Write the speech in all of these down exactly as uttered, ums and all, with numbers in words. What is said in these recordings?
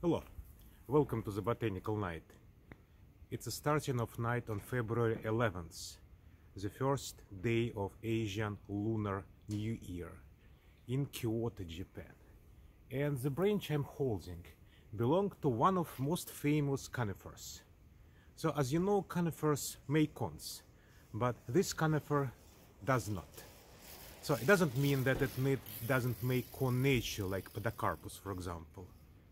Hello, welcome to the Botanical Night. It's a starting of night on February eleventh, the first day of Asian Lunar New Year in Kyoto, Japan. And the branch I'm holding belongs to one of most famous conifers. So as you know, conifers make cones, but this conifer does not. So it doesn't mean that it may, doesn't make cone nature like Podocarpus, for example.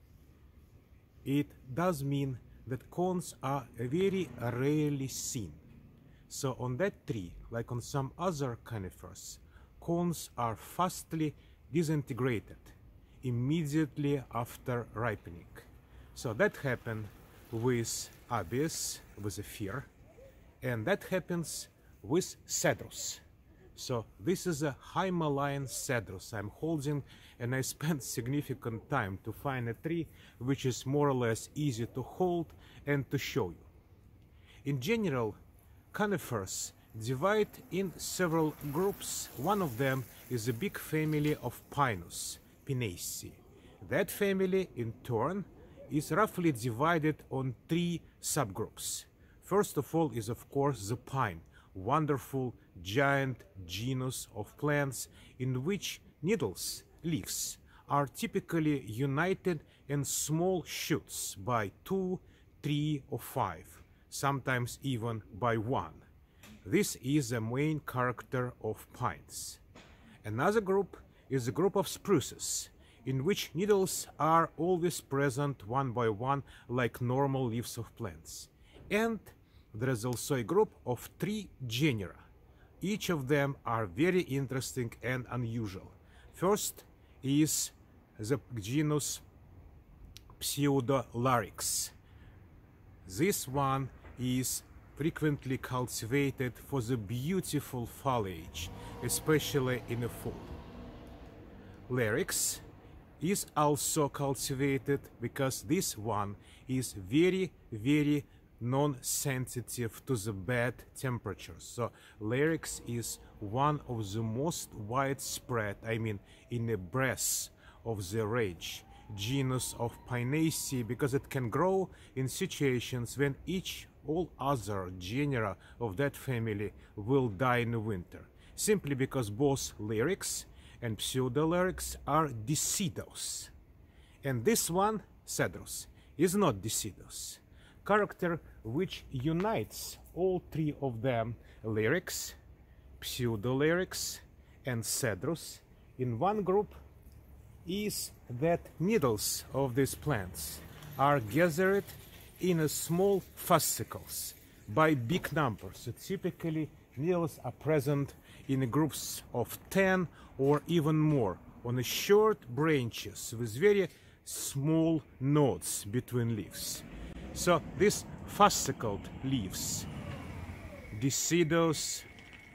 It does mean that cones are very rarely seen. So on that tree, like on some other conifers, cones are fastly disintegrated immediately after ripening. So that happened with Abies, with a fir, and that happens with Cedrus. So this is a Himalayan Cedrus I'm holding, and I spent significant time to find a tree which is more or less easy to hold and to show you. In general, conifers divide in several groups. One of them is a big family of Pinus, Pinaceae. That family, in turn, is roughly divided on three subgroups. First of all is, of course, the pine, wonderful giant genus of plants in which needles, leaves, are typically united in small shoots by two, three, or five, sometimes even by one. This is the main character of pines. Another group is a group of spruces, in which needles are always present one by one like normal leaves of plants. And there is also a group of three genera. Each of them are very interesting and unusual. First is the genus Pseudolarix. This one is frequently cultivated for the beautiful foliage, especially in the fall. Larix is also cultivated because this one is very, very non-sensitive to the bad temperatures. So Larix is one of the most widespread, I mean in the breadth of the range, genus of Pinaceae, because it can grow in situations when each all other genera of that family will die in the winter, simply because both Larix and Pseudolarix are deciduous. And this one, Cedrus, is not deciduous. Character which unites all three of them, Larix, Pseudolarix, and Cedrus, in one group is that needles of these plants are gathered in a small fascicles by big numbers. So typically needles are present in groups of ten or even more on the short branches with very small nodes between leaves. So these fascicled leaves, deciduous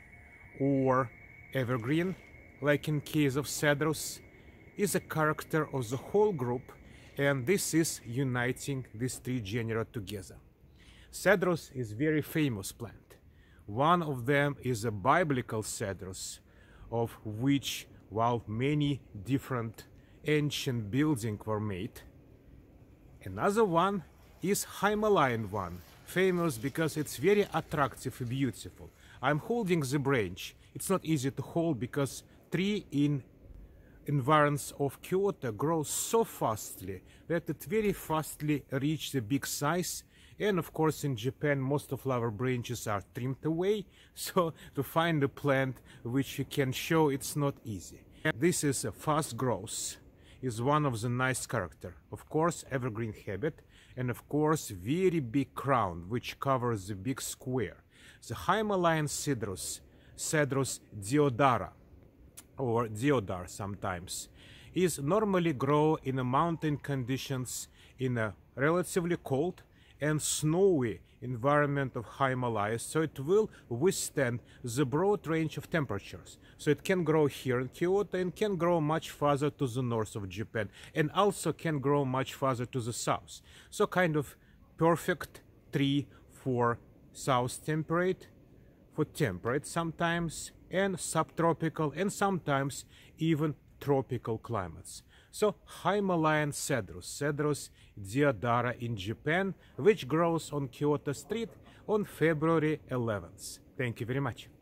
or evergreen, like in case of Cedrus, is a character of the whole group, and this is uniting these three genera together. Cedrus is a very famous plant. One of them is a biblical Cedrus, of which, while many different ancient buildings were made. Another one is Himalayan one, famous because it's very attractive and beautiful. I'm holding the branch. It's not easy to hold because tree in environs of Kyoto grows so fastly that it very fastly reaches a big size. And of course in Japan most of our branches are trimmed away, so to find a plant which you can show, it's not easy. And this is a fast growth, is one of the nice character. Of course evergreen habit, and of course very big crown which covers the big square. The Himalayan Cedrus, Cedrus deodara, or deodar sometimes, is normally grow in a mountain conditions in a relatively cold and snowy environment of Himalayas, so it will withstand the broad range of temperatures. So it can grow here in Kyoto and can grow much farther to the north of Japan, and also can grow much farther to the south. So kind of perfect tree for south temperate, for temperate sometimes, and subtropical, and sometimes even tropical climates. So Himalayan Cedrus, Cedrus deodara in Japan, which grows on Kyoto Street on February eleventh. Thank you very much.